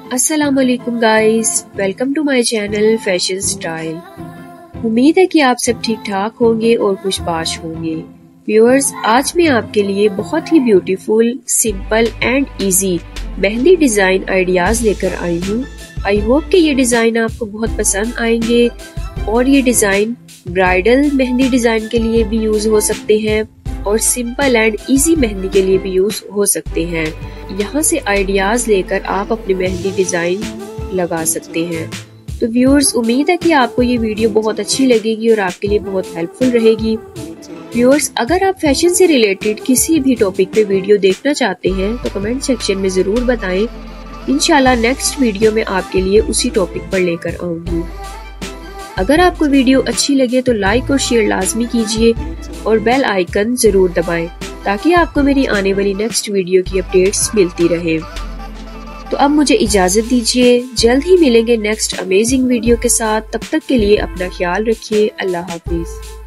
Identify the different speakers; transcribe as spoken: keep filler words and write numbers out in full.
Speaker 1: अस्सलाम वालेकुम guys, welcome to my channel fashion style. उम्मीद है कि आप सब ठीक ठाक होंगे और खुशबाश होंगे। व्यूअर्स, आज मैं आपके लिए बहुत ही beautiful, simple and easy mehndi design ideas लेकर आई हूँ। आई होप कि ये डिजाइन आपको बहुत पसंद आएंगे और ये डिजाइन ब्राइडल मेहंदी डिजाइन के लिए भी यूज हो सकते हैं और सिंपल एंड इजी मेहंदी के लिए भी यूज हो सकते हैं। यहाँ से आइडियाज लेकर आप अपनी मेहंदी डिजाइन लगा सकते हैं। तो व्यूअर्स, उम्मीद है कि आपको ये वीडियो बहुत अच्छी लगेगी और आपके लिए बहुत हेल्पफुल रहेगी। व्यूअर्स, अगर आप फैशन से रिलेटेड किसी भी टॉपिक पे वीडियो देखना चाहते हैं तो कमेंट सेक्शन में जरूर बताएं। इंशाल्लाह नेक्स्ट वीडियो में आपके लिए उसी टॉपिक पर लेकर आऊंगी। अगर आपको वीडियो अच्छी लगे तो लाइक और शेयर लाजमी कीजिए और बेल आइकन जरूर दबाएं ताकि आपको मेरी आने वाली नेक्स्ट वीडियो की अपडेट्स मिलती रहे। तो अब मुझे इजाजत दीजिए, जल्द ही मिलेंगे नेक्स्ट अमेजिंग वीडियो के साथ। तब तक के लिए अपना ख्याल रखिए। अल्लाह हाफिज।